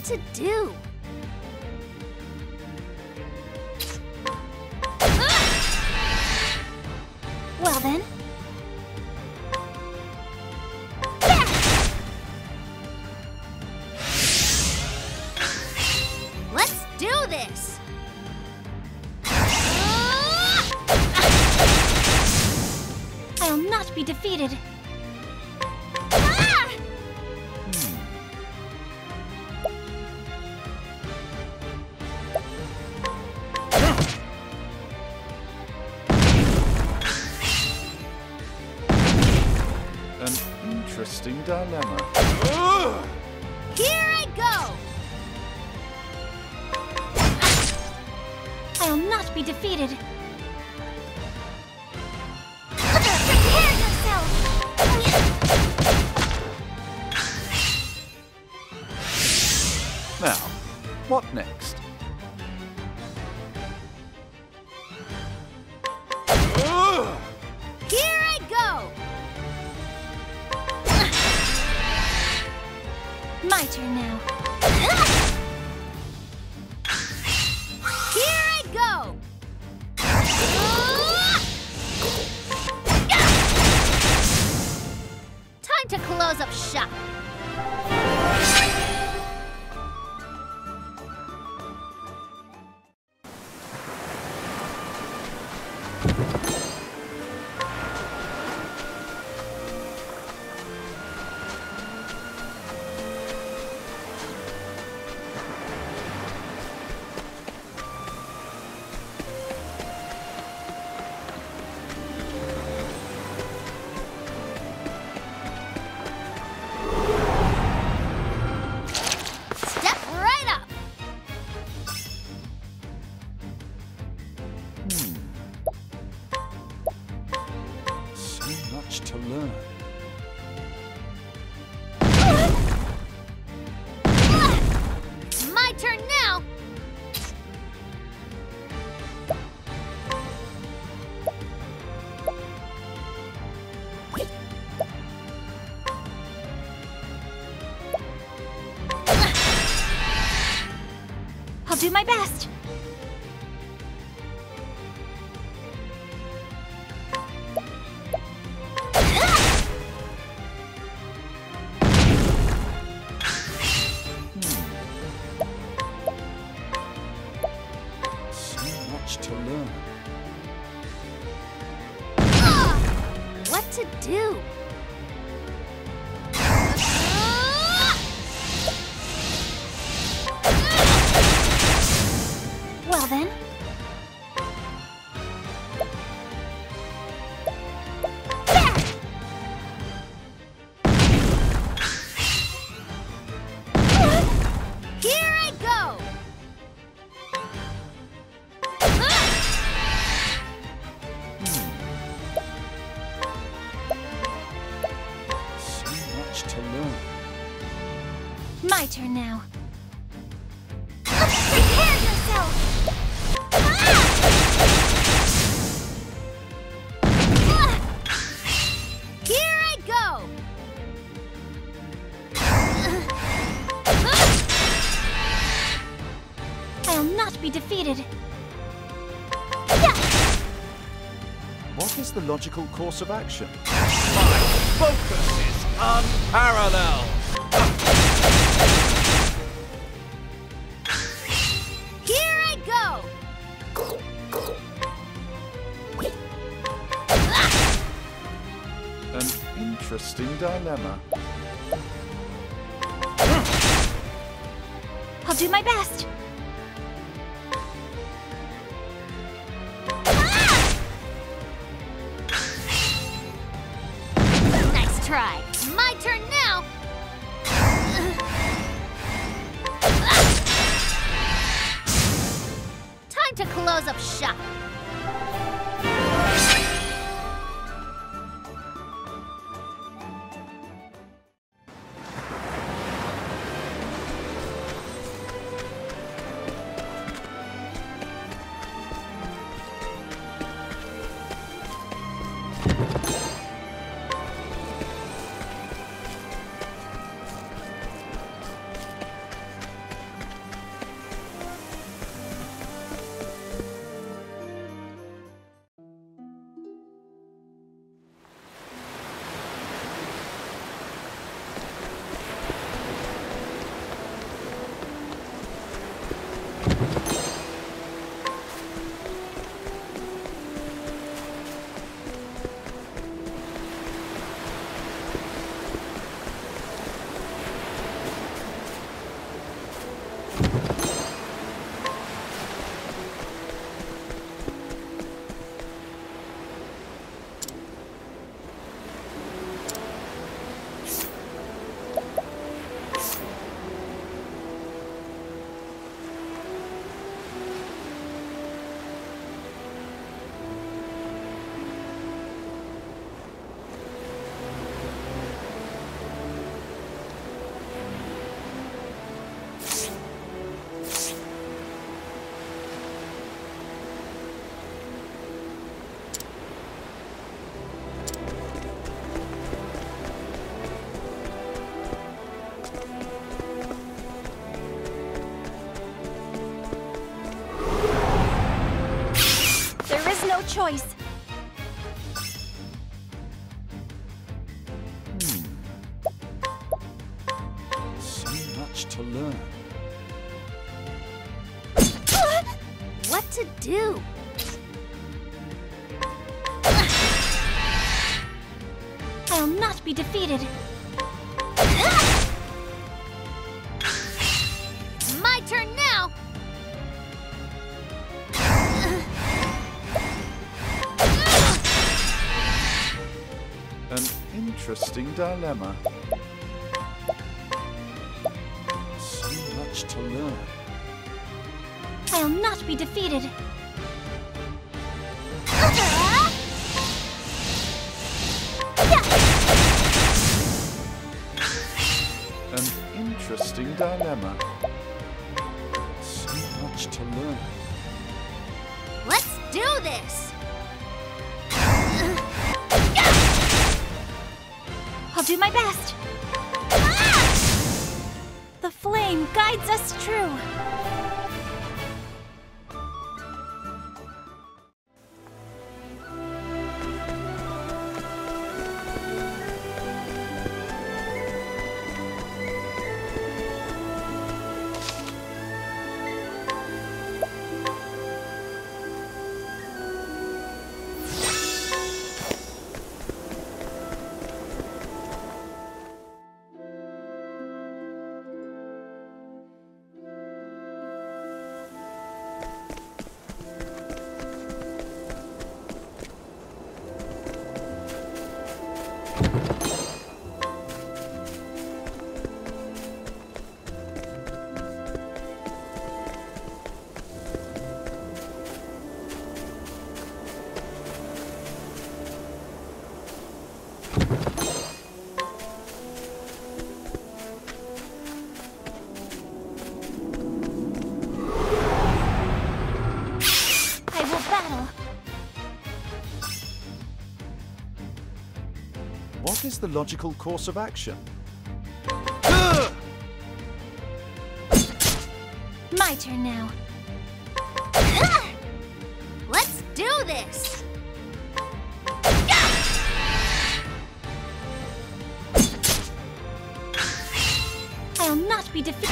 to do? Well then. Let's do this! I'll not be defeated. An interesting dilemma. Here I go! I'll not be defeated. Prepare yourself! Now, what next? Here I go! My turn now. Here I go! Time to close up shop. Much to learn. My turn now. I'll do my best. To learn. What to do? Well then. Here I go. To learn. My turn now. Prepare yourself! Here I go! I'll not be defeated. What is the logical course of action? My focus is unparalleled! Here I go! An interesting dilemma. I'll do my best. Nice try. My turn now. Time to close up shop. choice. So much to learn. What to do? I'll not be defeated. It's my turn now. An interesting dilemma. So much to learn. I'll not be defeated. An interesting dilemma. So much to learn. Let's do this. I'll do my best. The flame guides us true. What is the logical course of action? My turn now. Let's do this. I'll not be defeated.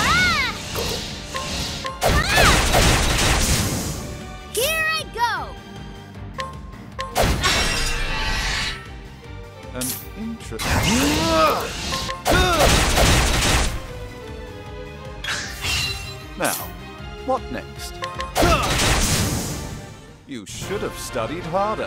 Here I go. An interesting... Now, what next? You should have studied harder.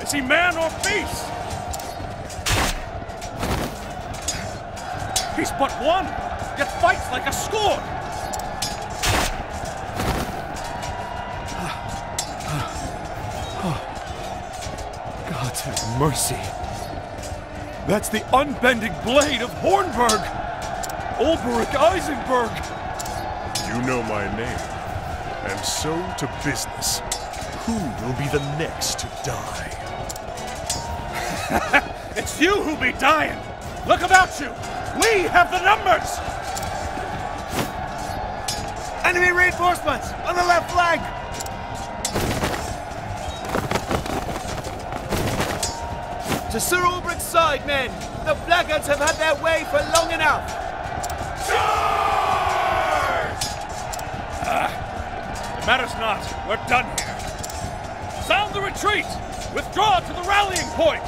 Is he man or beast? He's but one, yet fights like a score. God have mercy. That's the unbending blade of Hornburg! Ulberich Eisenberg! You know my name. And so to business. Who will be the next to die? It's you who be dying! Look about you! We have the numbers! Enemy reinforcements! On the left flank! To Sir Ulbricht's side, men! The blackguards have had their way for long enough! Charge! It matters not. We're done here. Sound the retreat! Withdraw to the rallying point!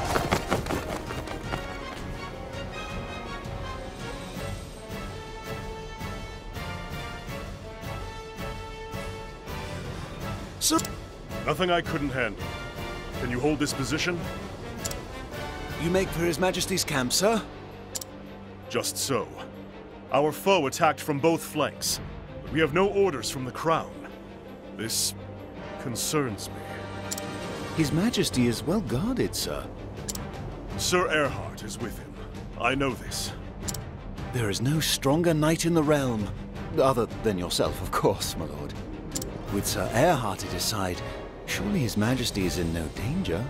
Sir, nothing I couldn't handle. Can you hold this position? You make for His Majesty's camp, sir? Just so. Our foe attacked from both flanks, but we have no orders from the Crown. This concerns me. His Majesty is well guarded, sir. Sir Erhard is with him. I know this. There is no stronger knight in the realm. Other than yourself, of course, my lord. With Sir Erhard at his side, surely His Majesty is in no danger?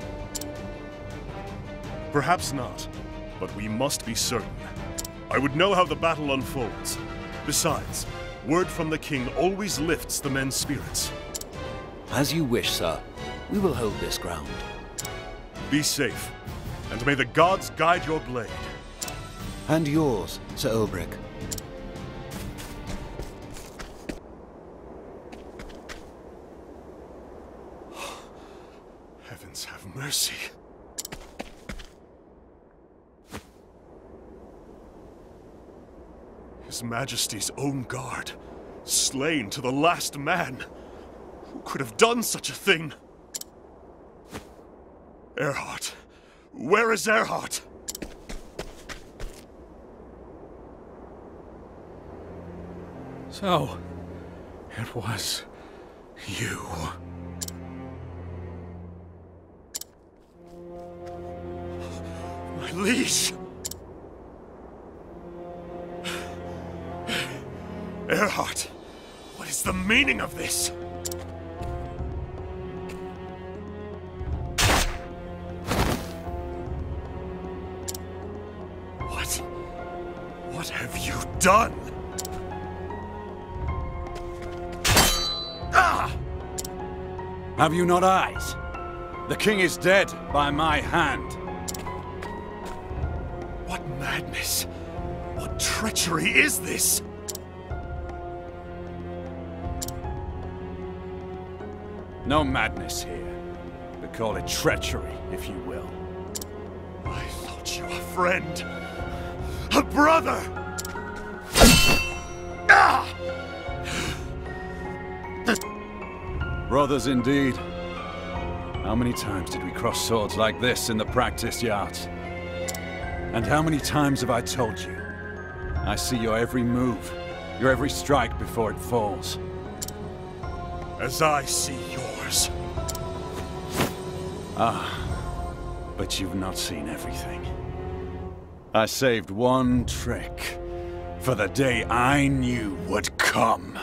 Perhaps not, but we must be certain. I would know how the battle unfolds. Besides, word from the king always lifts the men's spirits. As you wish, sir. We will hold this ground. Be safe, and may the gods guide your blade. And yours, Sir Ulbrich. Heavens have mercy. His Majesty's own guard, slain to the last man. Who could have done such a thing? Erhard. Where is Erhard? So, it was you. My liege! Erhard, what is the meaning of this? What have you done? Ah! Have you not eyes? The king is dead by my hand. What madness? What treachery is this? No madness here, but call it treachery, if you will. I thought you a friend. A brother! Ah! Brothers indeed. How many times did we cross swords like this in the practice yards? And how many times have I told you? I see your every move, your every strike before it falls. As I see yours. But you've not seen everything. I saved one trick for the day I knew would come.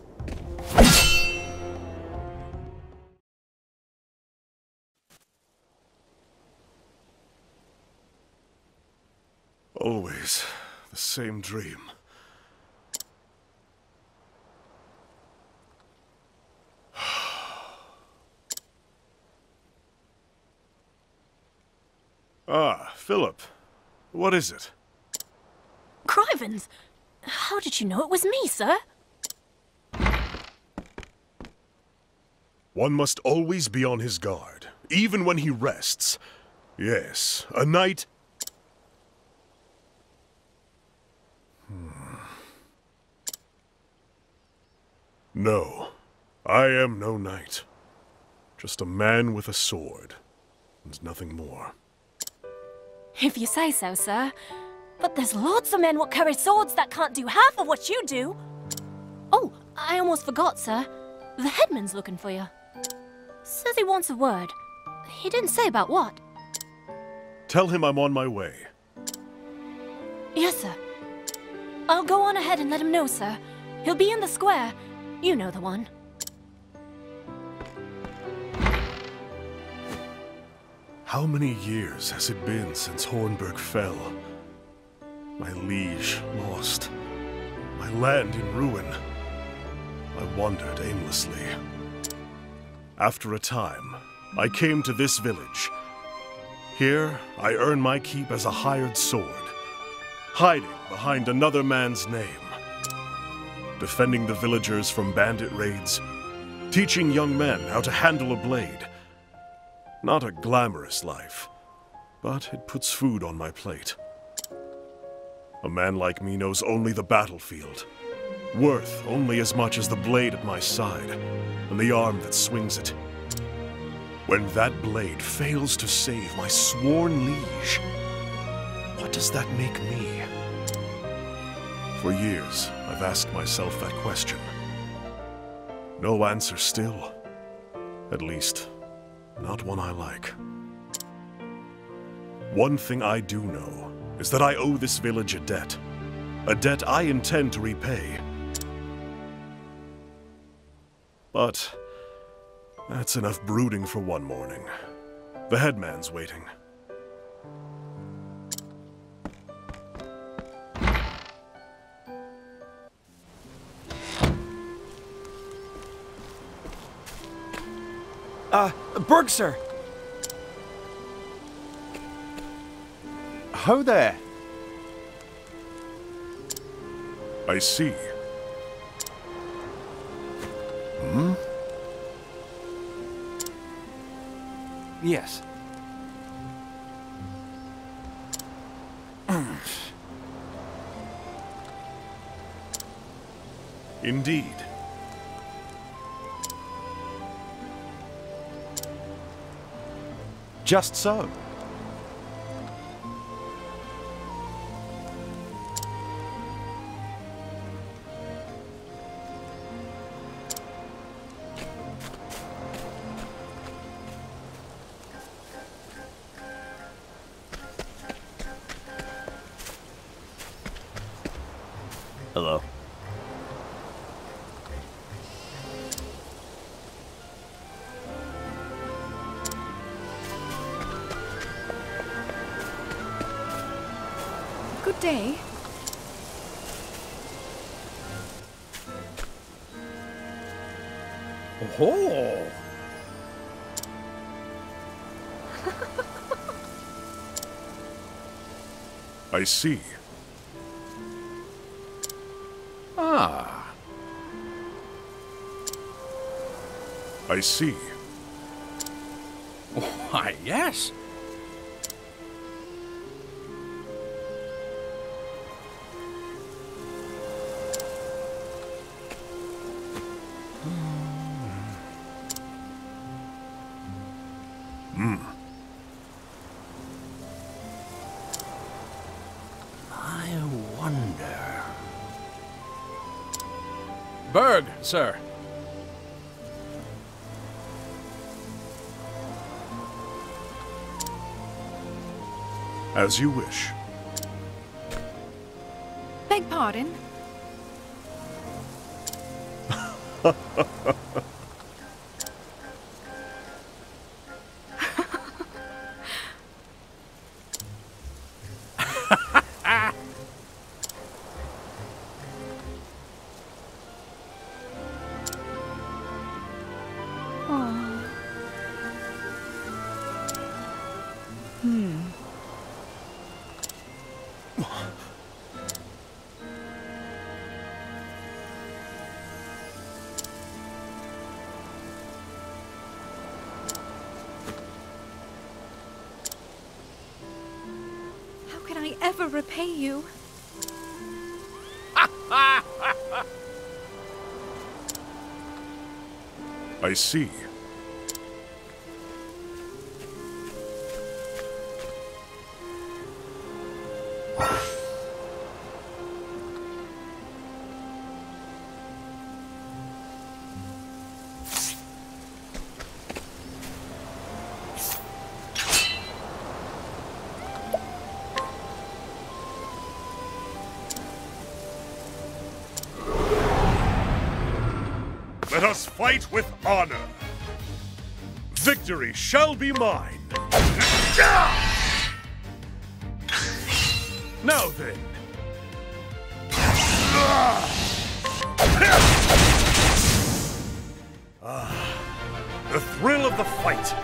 Always the same dream. Ah, Philip. What is it? Crivens! How did you know it was me, sir? One must always be on his guard, even when he rests. Yes, a knight... No, I am no knight. Just a man with a sword. and nothing more. If you say so, sir. But there's lots of men what carry swords that can't do half of what you do. Oh, I almost forgot, sir. The headman's looking for you. Says he wants a word. He didn't say about what. Tell him I'm on my way. Yes, sir. I'll go on ahead and let him know, sir. He'll be in the square. You know the one. How many years has it been since Hornburg fell? My liege lost. My land in ruin. I wandered aimlessly. After a time, I came to this village. Here, I earn my keep as a hired sword, hiding behind another man's name, defending the villagers from bandit raids, teaching young men how to handle a blade. Not a glamorous life, but it puts food on my plate. A man like me knows only the battlefield, worth only as much as the blade at my side and the arm that swings it. When that blade fails to save my sworn liege, what does that make me? For years, I've asked myself that question. No answer still. At least, not one I like. One thing I do know is that I owe this village a debt I intend to repay. But that's enough brooding for one morning. The headman's waiting. Berg, sir! Ho there! I see. Hmm? Yes. Indeed. Just so. Hello. Good day. Oh! I see. Ah. I see. Why, yes. I wonder... Berg, sir. As you wish. Beg pardon? How can I ever repay you? I see. fight with honor. Victory shall be mine. Now then. The thrill of the fight.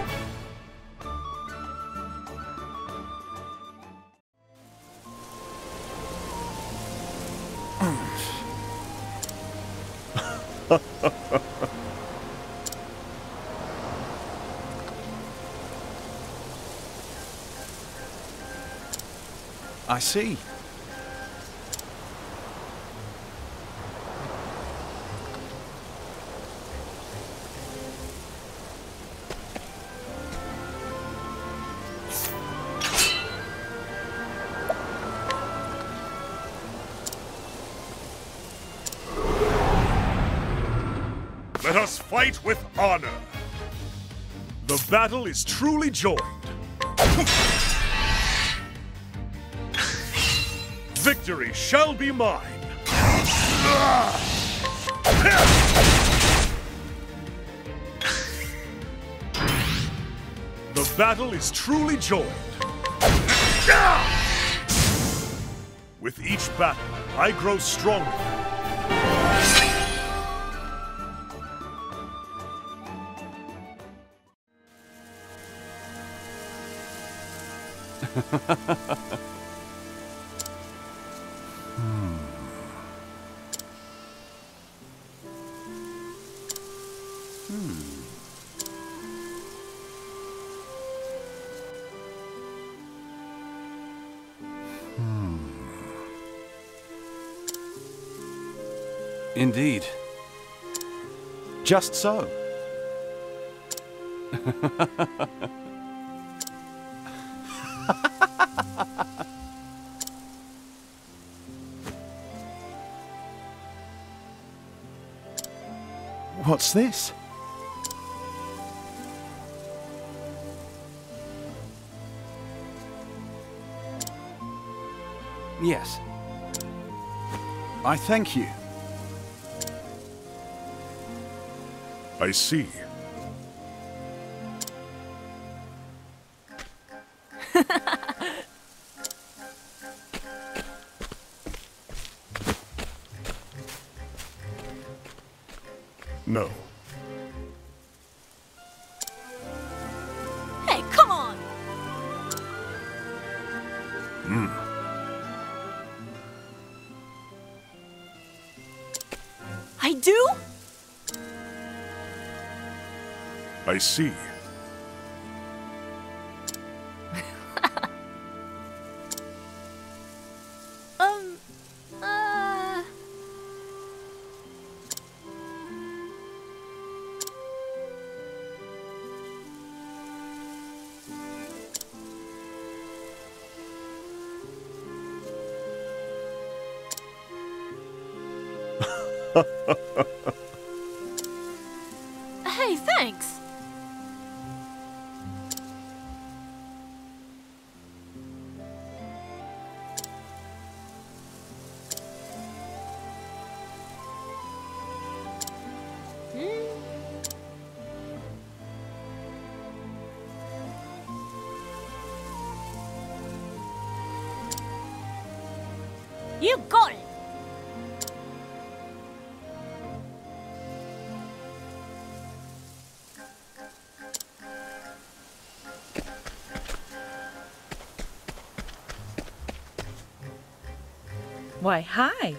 I see. Let us fight with honor. The battle is truly joined. Victory shall be mine. The battle is truly joined. With each battle, I grow stronger. Indeed. Just so. What's this? Yes. I thank you. I see. No. Hey, come on! I do? I see. Uh... Hey, thanks. You got it. Why, hi.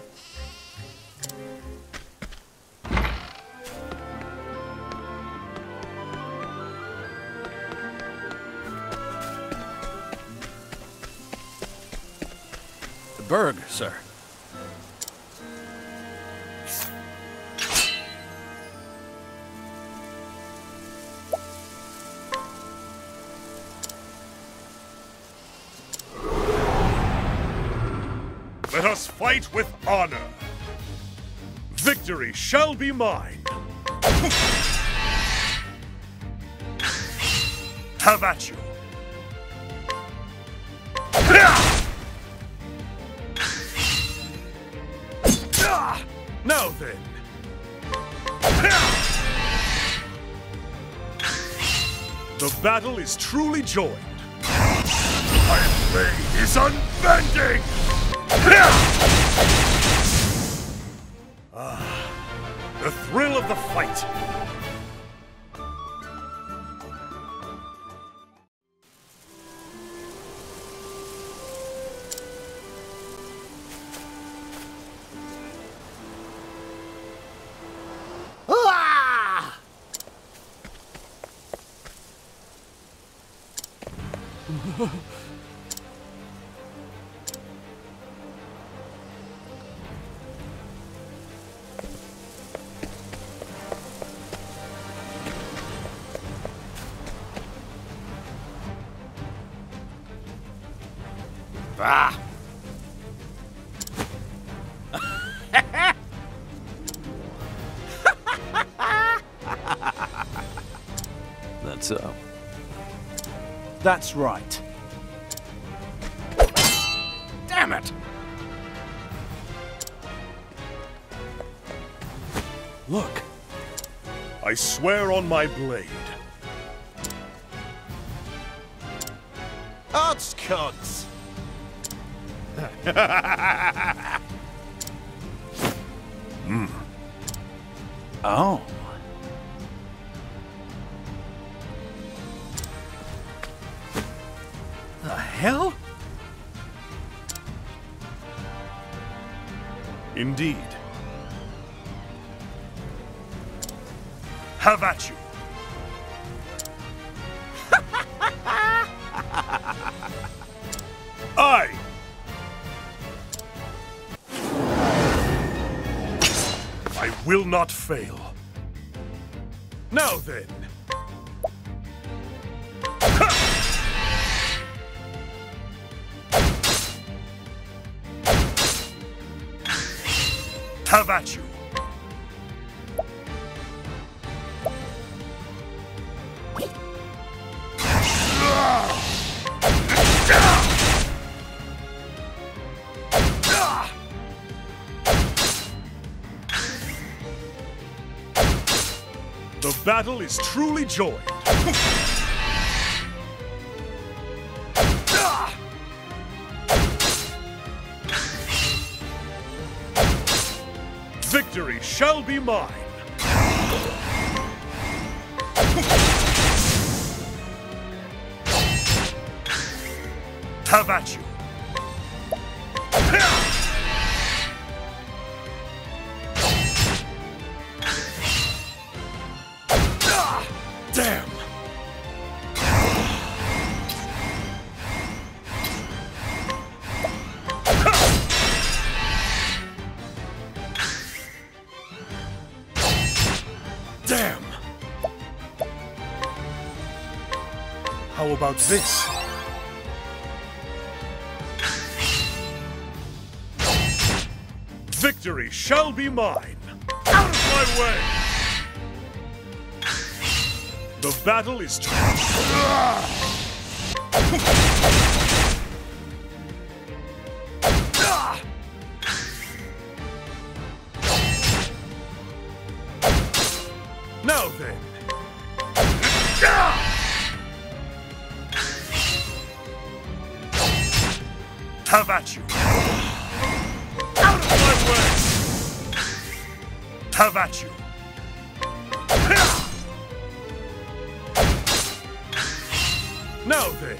The Berg, sir. Let us fight with honor. Victory shall be mine. Have at you. Now then. The battle is truly joined. My blade is unbending! Ah, the thrill of the fight. Ah! That's That's right. Damn it! Look. I swear on my blade. Oddscots! Oh. The hell? Indeed. Have at you. I will not fail. Now then. Have at you. The battle is truly joined. Victory shall be mine. Have at you. Damn! Damn! How about this? Victory shall be mine! Out of my way! The battle is now then. Have at you. Out of my way. Have at you. Now then.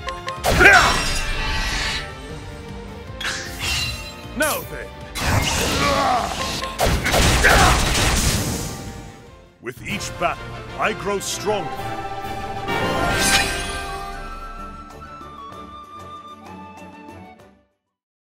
Now then. With each battle, I grow stronger.